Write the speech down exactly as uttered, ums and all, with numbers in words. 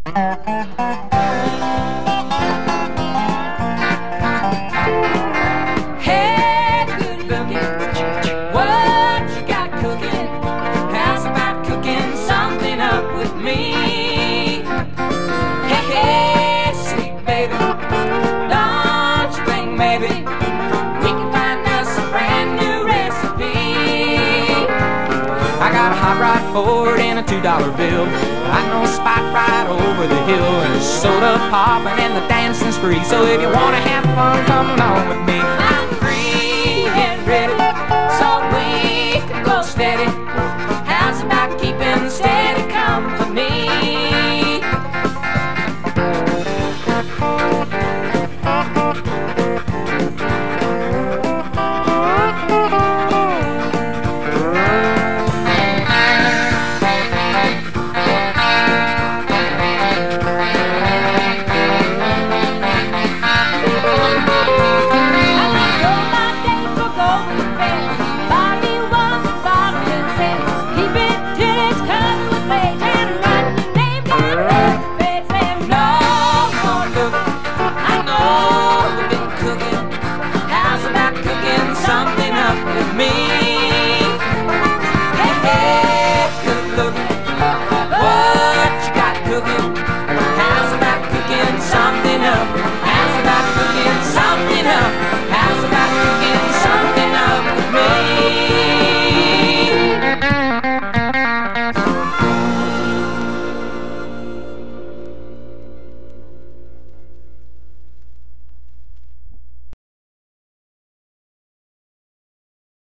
Hey, good looking, what you got cooking? How's about cooking something up with me? Hey, hey, sweet baby, don't you think maybe we can find us a brand new recipe? I got a hot rod Ford and a two dollar bill. I know a spot right over the hill, and there's soda popping and the dancing's free. So if you wanna have fun, come along with me.